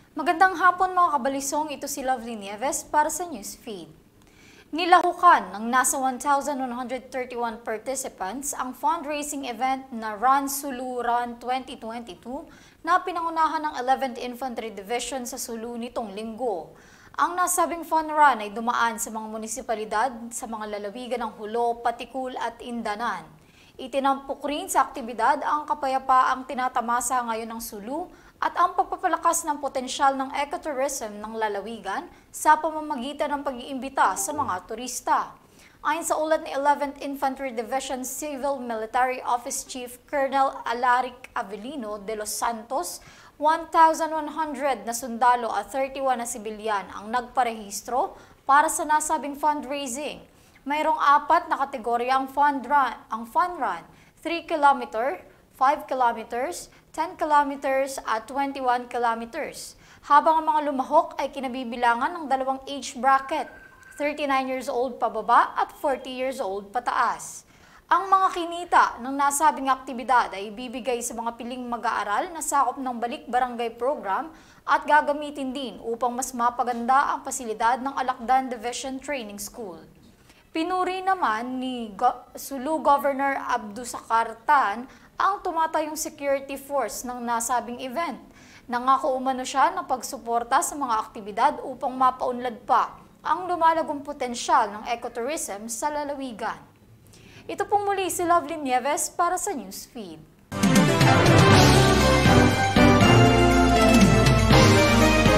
Magandang hapon mga kabalisong, ito si Lovely Nieves para sa Newsfeed. Nilahukan ng nasa 1,131 participants ang fundraising event na Sulu Run 2022 na pinangunahan ng 11th Infantry Division sa Sulu nitong linggo. Ang nasabing fun run ay dumaan sa mga munisipalidad sa mga lalawigan ng Hulo, Patikul at Indanan. Itinampok rin sa aktibidad ang kapayapaang tinatamasa ngayon ng Sulu at ang pagpapalakas ng potensyal ng ecotourism ng lalawigan sa pamamagitan ng pag-iimbita sa mga turista. Ayon sa ulat ni 11th Infantry Division Civil Military Office Chief Colonel Alaric Avelino de los Santos, 1,100 na sundalo at 31 na sibilyan ang nagparehistro para sa nasabing fundraising. Mayroong 4 na kategorya ang fun run, 3 km, 5 kilometers, 10 kilometers at 21 kilometers. Habang ang mga lumahok ay kinabibilangan ng dalawang age bracket, 39 years old pababa at 40 years old pataas. Ang mga kinita ng nasabing aktibidad ay ibibigay sa mga piling mag-aaral na sakop ng Balik Barangay Program at gagamitin din upang mas mapaganda ang pasilidad ng Alakdan Division Training School. Pinuri naman ni Sulu Governor Abdusakartan ang tumatayong security force ng nasabing event. Nangako umano siya ng pagsuporta sa mga aktibidad upang mapaunlad pa ang lumalagong potensyal ng ecotourism sa lalawigan. Ito pong muli si Lovely Nieves para sa Newsfeed.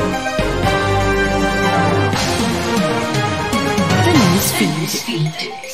The Newsfeed.